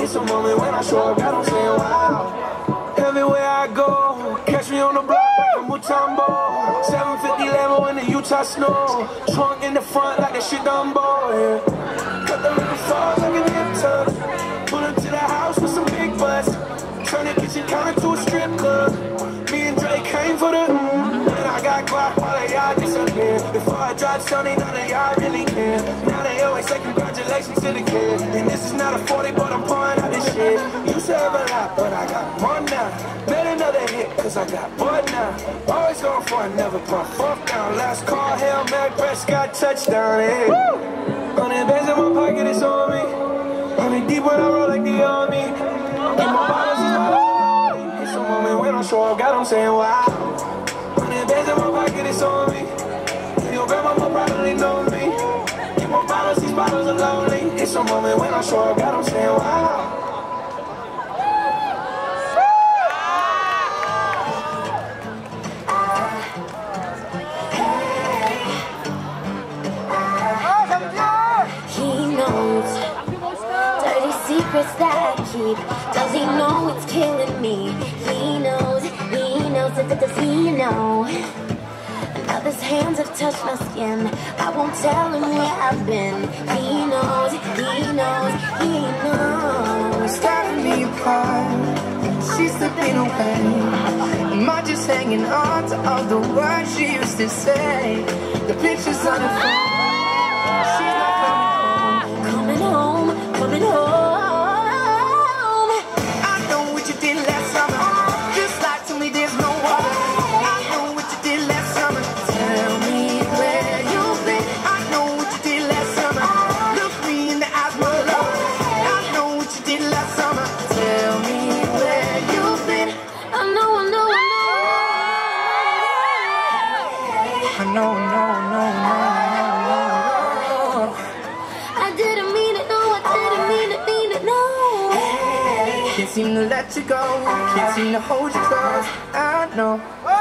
It's a moment when I show up, God, I'm saying wow. Everywhere I go, catch me on the block like a Mutombo. 750 Lambo in the Utah snow. Trunk in the front like that shit Dumbo, yeah. Cut the little falls like a hip tuck. Pull up to the house with some big butts. Turn the kitchen counter to a strip club. Me and Drake came for the and I got guap, all of y'all disappear. Before I dropped Sony, none of y'all really care. Now they always say congratulations to the kid. And this is not a 40, but I'm pouring out this shit. Used to have a lot, but I got more now. Made another hit, cause I got bored now. Always going for it, never put fourth down. Last call, Hail Mary, Prescott, touchdown, yeah. 100 bands in my pocket, it's on me. 100 deep when I roll like the army. And my bottles is my only. It's a moment when I show up, God, I'm saying wow. 100 bands in my pocket, it's on me. Your grandma probably knows me. Keep my bottles, these bottles are lonely. It's a moment when I show up, God, I'm saying wow. That I keep. Does he know it's killing me? He knows it, does he know? Now his hands have touched my skin. I won't tell him where I've been. He knows, he knows, he knows. Tearing me apart, she's slipping away. Am I just hanging on to all the words she used to say? The pictures on her phone. She's not coming home, coming home. Can't seem to let you go, can't seem to hold you close. I know.